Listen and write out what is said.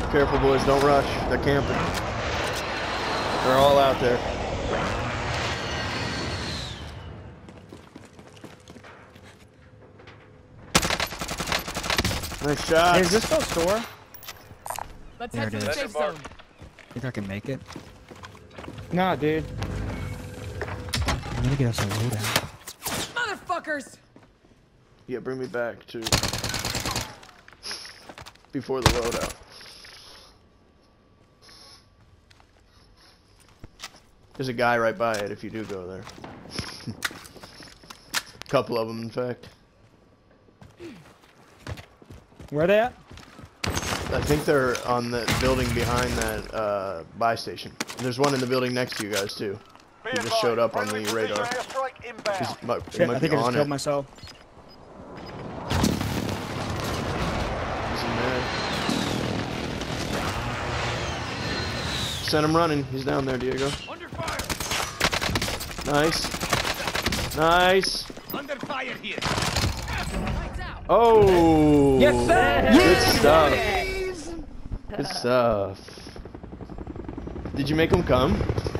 Careful, boys. Don't rush. They're camping. They're all out there. Nice shot. Hey, is this still store? Let's There head to it the is. safe zone. Think I can make it? Nah, dude. I'm gonna get us a loadout. Motherfuckers! Yeah, bring me back to before the loadout. There's a guy right by it if you do go there. Couple of them, in fact. Where they at? I think they're on the building behind that buy station. There's one in the building next to you guys too. He just showed up on the radar. He might Shit, I think be I just on killed it. myself. Is he mad? Send him running. He's down there, Diego. Under fire. Nice. Nice. Under fire here. Lights out. Oh. Yes, sir. Good stuff. Good stuff. Did you make him come?